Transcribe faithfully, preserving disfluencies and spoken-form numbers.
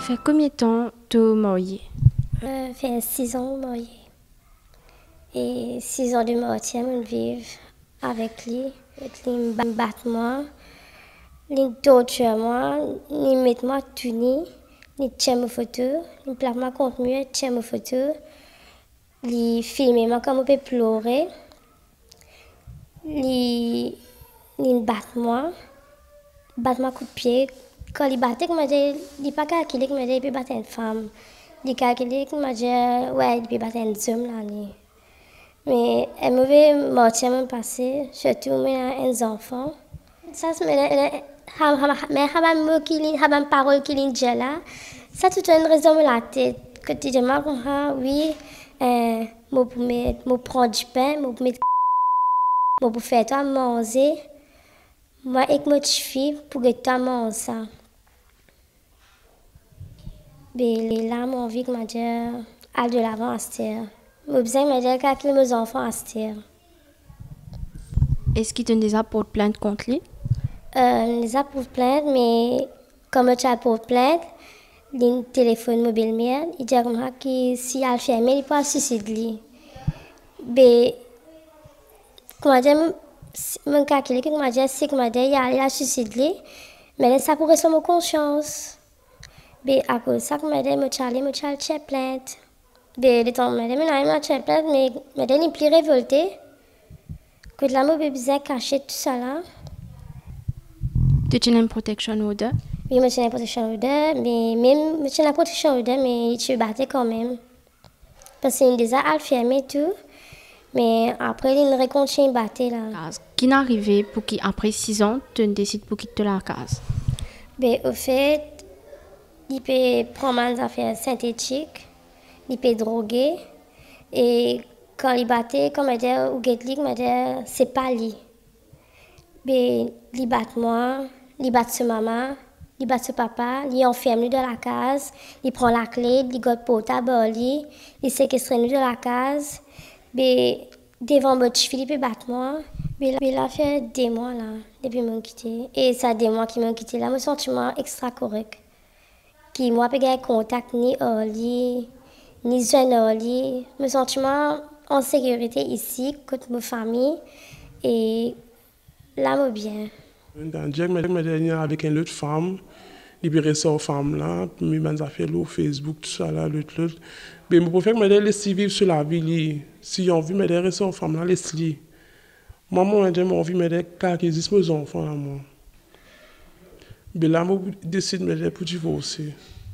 fait combien de temps tu es mariée? Ça fait six ans mariée. Et six ans de mariée, je vis avec lui. Et lui me bat moi, lui torture moi, lui met moi tout nu, lui tient mes photos, lui place moi contre moi, tient mes photos, lui filme moi comme on peut pleurer, lui lui bat moi, bat moi coup de pied. Quand il battait, il m'a dit, il n'est pas calculé, il m'a dit, il peut battre une femme. Il calculé, il m'a dit, ouais, il peut battre un homme là. Mais elle m'avait mortier me passer, surtout mes un enfant. Ça c'est mais mais habam qui habam parole qui dit là. Ça tout une raison dans la tête que tu dis moi oui euh moi pour me moi prendre du pain, moi pour mettre moi pour faire toi manger. Moi et moi tu fille pour que toi manger ça. Mais là mon vie que m'a dit à de l'avant à terre. Moi besoin m'a dit qu'à mes enfants à terre. Est-ce qu'il te déjà porte plainte contre lui? Euh, les a pour plainte, mais comme tu as pour plainte, le téléphone mobile mien, il dit que si elle fait mais il peut suicider lui. Mais comment dire, mon calcul que comment dire, c'est comment dire, il a il a suicidé, mais ça pourrait être mon conscience. Mais à cause de ça, comment dire, mon Charlie, mon Charlie fait plainte. Mais le temps, mais maintenant il m'a fait plainte, mais maintenant il est plus révolté. Que la mobile bizarre caché tout ça là. Tu as une protection order? Oui, je suis une protection order, mais même je suis une protection order, mais je battais quand même. Parce qu'il déjà fermé tout, mais après il ne continue à battre là. Qui n'est arrivé pour qui après six ans, tu décides pour quitter la case? Ben au fait, il peut prendre des affaires synthétiques, il peut droguer, et quand il battait, comme il dit, ou Gatling, il dit, c'est pas lui. Ben il bat moi, il bat sa maman. Il bat son papa, il enferme lui dans la case, il prend la clé, il goûte portable, il séquestre nous dans la case. Mais devant mon petit Philippe, il bat moi. Mais il a fait des mois là, depuis que quitté. Et ça des mois qui m'ont quitté là, mon sentiment extra correct. Qui moi pas gagner contact ni Oli, ni jeune Oli. Mon sentiment en sécurité ici, contre ma famille. Et là, moi bien. Jack m'a dit avec une autre femme, libérer cette femme là, puis m'a fait le Facebook tout ça là, l'autre l'autre. Mais mon préfère m'a dit laisser vivre sur la vie. Si on veut m'a dit cette femme là, laisse-le. Maman m'a dit mon envie m'a dit car qu'il existe mes enfants là moi. Mais là moi décide m'a dit pour divorcer.